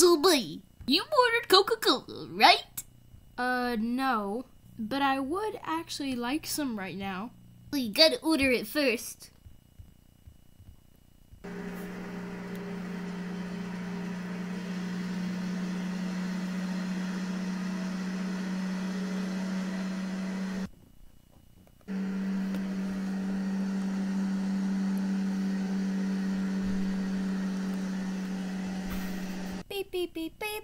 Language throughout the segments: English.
So, boy, you ordered Coca-Cola, right? No. But I would actually like some right now. Well, you gotta order it first. Beep, beep, beep, beep.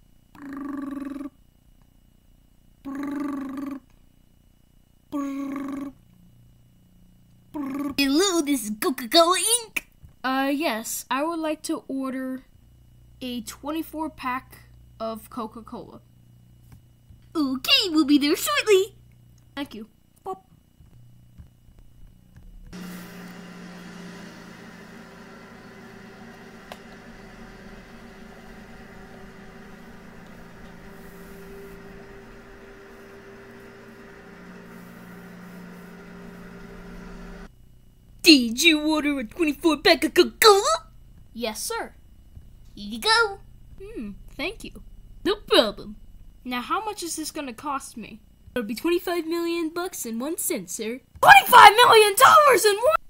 Hello, this is Coca-Cola Inc. Yes, I would like to order a 24-pack of Coca-Cola. Okay, we'll be there shortly. Thank you. Pop. Did you order a 24-pack of Coca-Cola? Yes, sir. Here you go. Thank you. No problem. Now, how much is this gonna cost me? It'll be $25 million and 1 cent, sir. $25 million and 1